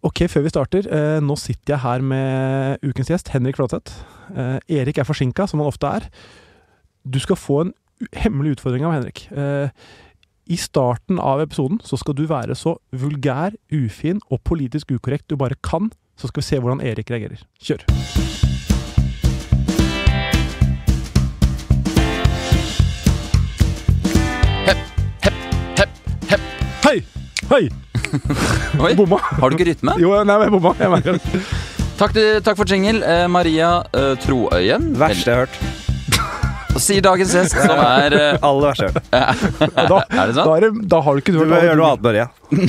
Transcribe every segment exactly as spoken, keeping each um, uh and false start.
Ok, før vi starter, eh, nå sitter jeg her med ukens gjest, Henrik Fladseth. Eh, Erik er forsinket, som han ofte er. Du skal få en hemmelig utfordring av Henrik. Eh, I starten av episoden så skal du være så vulgær, ufin og politisk ukorrekt du bare kan, så skal vi se hvordan Erik reagerer. Kjør! Hepp, hepp, hepp, hepp. Hei! Hei! Oi, Bomma. har du ikke rytme? Jo, nei, jeg bomma. Jeg merker det. Takk, til, takk for jingle, eh, Maria eh, Troøyen. Verste jeg har hørt. Og sier dagens gjest, som er eh, Aller verste jeg har hørt. Da, Er det sånn? da, er det, da har du ikke Du hørt bør alle gjøre noe du- annet, Maria.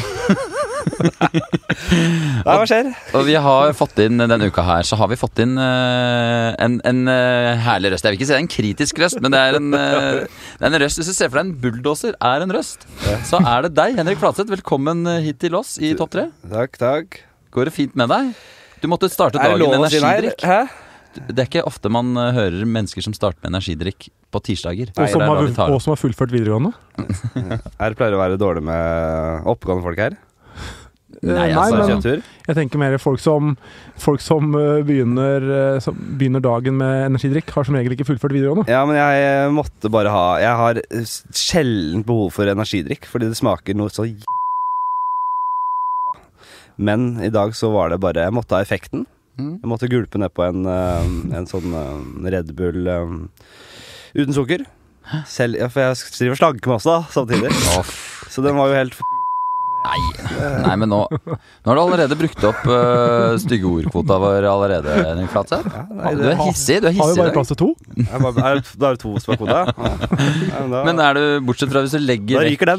Nei, hva skjer? Og vi har fått inn denne uka her, så har vi fått inn eh, en, en eh, herlig røst. Jeg vil ikke si det er en kritisk røst, men det er en, eh, det er en røst. Hvis du ser for deg en bulldoser er en røst, så er det deg, Henrik Fladseth. Velkommen eh, hit til oss i Topp tre. Takk, takk. Går det fint med deg? Du måtte starte Er det dagen lov med å si nei? energidrikk. Hæ? Det er ikke ofte man eh, hører mennesker som starter med energidrikk på tirsdager. Og som, Det er har, da de tar og som har fullført videregående? Er det pleier å være dårlig med oppgående folk her? Nei, Eh, altså, men Kjøttur? jeg tenker mer folk som, folk som, eh, begynner, eh, som begynner dagen med energidrikk, har som regel ikke fullført videregående. Ja, men jeg måtte bare ha Jeg har sjelden behov for energidrikk, fordi det smaker noe så j... Men i dag så var det bare Jeg måtte ha effekten. Mm. Jeg måtte gulpe ned på en, eh, en sånn eh, Red Bull eh, uten sukker. Selv, ja, for jeg driver og slanker meg også da, samtidig. Åh, Så den var jo helt f... Nei, nei, men nå Nå har du allerede brukt opp uh, stygge ordkvota vår allerede, Henrik Fladseth. Ja, nei, Du det, er hissig, du er Har vi hissig i bare dag. plass til to? jeg bare, er, da er det to som er koda. Ja. Ja, men da, Men er du, bortsett fra hvis du da legger vekk ryker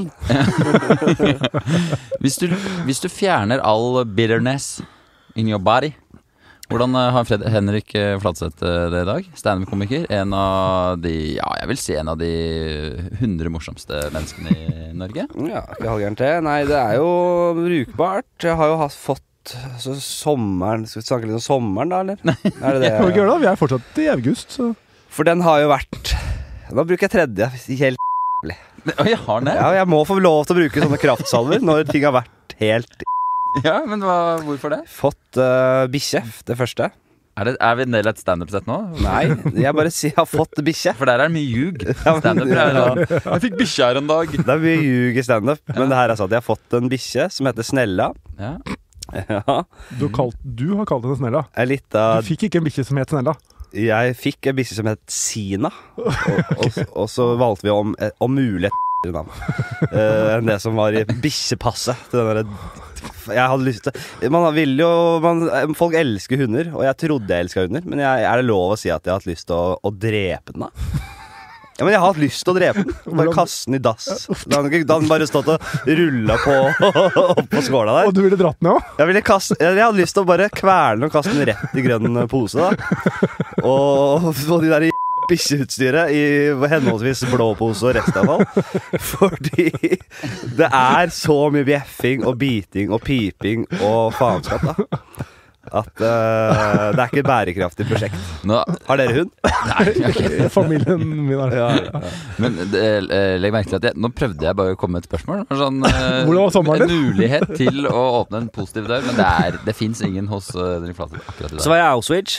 den. hvis du, hvis du fjerner all bitterness in your body, hvordan eh, har Fred, Henrik eh, Fladseth eh, det i dag? Stand-up-komiker. En av de, ja, jeg vil si en av de hundre morsomste menneskene i Norge. Ja, ikke halvgærent det. Nei, det er jo brukbart. Jeg har jo hatt, fått så sommeren Skal vi snakke litt om sommeren, da, eller? Er det Kan vi ikke det? gjøre det? Vi er fortsatt i august, så... For den har jo vært Nå bruker jeg tredje. Helt Oi, jeg har den det? Ja, jeg må få lov til å bruke sånne kraftsalver når ting har vært helt Ja, men hva, hvorfor det? Fått uh, bikkje, det første. Er, det? er vi en del av et stand-up-sett nå? Nei, jeg bare sier jeg har fått bikkje. For der er det mye ljug. men- Stand-up er ja. sånn Jeg fikk bikkje her en dag. Det er mye ljug i standup, men det her er sånn at jeg har fått en bikkje som heter Snella. Ja. Ja, Du, har kalt, du har kalt henne Snella. er litt av Du fikk ikke en bikkje som het Snella. Jeg fikk en bikkje som het Sina, og, og, og så valgte vi om, om mulig et navn uh, enn det som var i bikkjepasset til den der. Jeg hadde lyst til Man vil jo man, Folk elsker hunder, og jeg trodde jeg elsket hunder, men jeg, er det lov å si at jeg har hatt lyst til å, å drepe den, da? Ja, men jeg har hatt lyst til å drepe den. Bare kaste den i dass. Da hadde den- da hadde den bare stått og rulla på opp på skåla der. Og du ville dratt den, ja? Jeg, ville kaste, jeg hadde lyst til å bare kvele den og kaste den rett i grønn pose, da. Og få de der i bikkjeutstyret i henholdsvis blå pose og restavfall. Fordi det er så mye bjeffing og biting og piping og faenskap, da. At uh, det er ikke et bærekraftig prosjekt. Nå, Har dere hund? Familien min er Ja. men det, eh, legg merke til at jeg, nå prøvde jeg bare å komme med et spørsmål. Sånn, eh, Hvordan var sommeren en din? mulighet til å åpne en positiv dør, men det, er, det fins ingen hos uh, Henrik Fladseth akkurat i dag. Så var jeg i Auschwitz.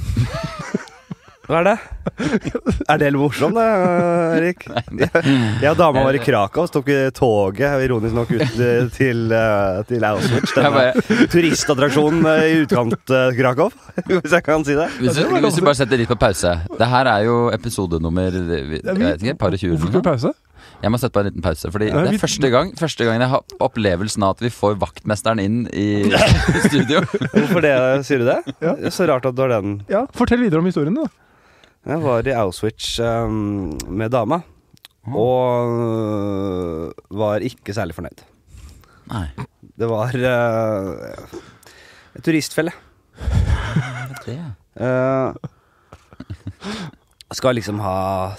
Hva er det? Er det litt morsomt, det, Erik? Jeg og dama var i Krakow, så tok vi toget ironisk nok ut til, eh, til Auschwitz. Jeg Denne bare, turistattraksjonen eh, i utkant eh, Krakow, hvis jeg kan si det. hvis, du, hvis du bare setter litt på pause. Det her er jo episode nummer jeg vet ikke, par og tjue. Hvorfor skal vi pause? Jeg må sette på en liten pause. Fordi Nei, det vi- er første gang Første gangen jeg har opplevelsen av at vi får vaktmesteren inn i, i studio. Hvorfor det, sier du det? Ja. Det er så rart at du har den. Ja, fortell videre om historien, da. Jeg var i Auschwitz um, med dama, og uh, var ikke særlig fornøyd. Nei, Det var uh, en turistfelle. det Uh, skal liksom ha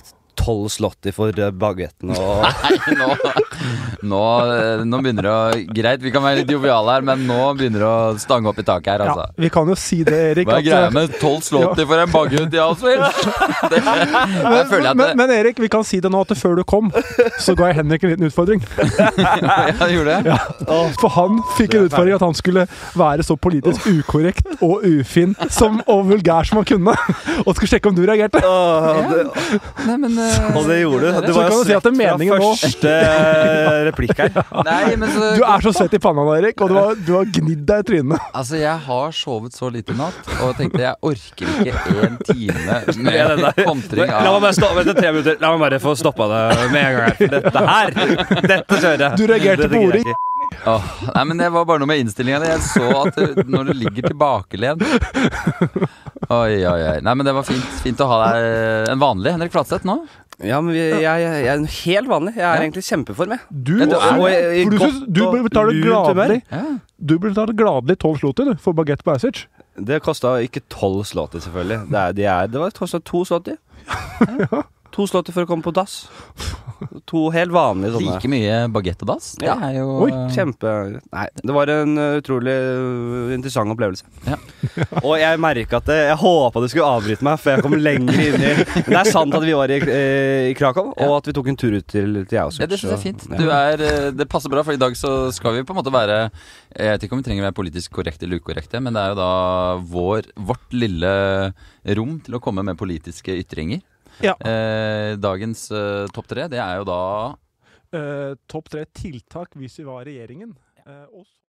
tolv slåtti for eh, bagetten og Nei, nå, nå, nå begynner det å Greit, vi kan være litt joviale her, men nå begynner det å stange opp i taket her, altså. Ja, vi kan jo si det, Erik. Hva er at- greia med tolv slåtti for en baguett i Alsvin? Det, jeg føler at men, det, men Erik, vi kan si det nå at før du kom, så ga jeg Henrik en liten utfordring. jeg gjorde det. Ja, for han fikk en utfordring at han skulle være så politisk ukorrekt og ufin som, og vulgær som han kunne, og skulle sjekke om du reagerte. Åh, det, Nei, men eh, Og det gjorde du. Det Så var kan jo du si at det er svett fra meningen nå. første eh, replikk her. Nei, men så Du er så svett i panna nå, Erik, og du har, du har gnidd deg i trynet. Altså, jeg har sovet så lite i natt, og tenkte jeg orker ikke en time Ja, det med der. kontring La meg av bare stoppe etter tre minutter. La meg bare få stoppa det med en gang her. For dette her, dette kjører jeg. Du reagerte Dette på gidder ordet. jeg ikke. Åh, Nei, men det var bare noe med innstillingen. Jeg så at det, når du ligger tilbakelent Oi, oi, oi. Nei, men det var fint, fint å ha deg en vanlig Henrik Flatseth nå. Ja, men vi, jeg, jeg, jeg er helt vanlig. Jeg er Ja. egentlig i kjempeform, jeg. Du, Ja, du er- Og jeg- i for du, godt synes, du og betaler lunt humør. gladelig Ja. Du betaler gladelig tolv slåtter du, for bagett på Assage. Det kosta ikke tolv slåtti, selvfølgelig. Det, er, de er, det var kosta to slåtti. To slåtti for å komme på dass. To helt vanlige sånne. Like mye bagett og dass. Det Ja. er jo Oi, Kjempe Nei, det var en uh, utrolig uh, interessant opplevelse. Ja. Og jeg merka at det, jeg håpa du skulle avbryte meg, for jeg kom lenger inn i Men det er sant at vi var i, eh, i Krakow, Ja. og at vi tok en tur ut til, til Auschwitz. Ja, det synes jeg er fint. Ja. Du er, eh, det passer bra, for i dag så skal vi på en måte være Jeg vet ikke om vi trenger å være politisk korrekte eller ukorrekte, men det er jo da vår, vårt lille rom til å komme med politiske ytringer. Ja. Eh, dagens eh, topp tre, det er jo da Eh, topp tre tiltak hvis vi var regjeringen. Eh, og